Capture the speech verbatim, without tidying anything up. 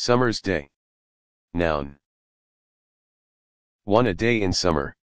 Summer's day. Noun. one. A day in summer.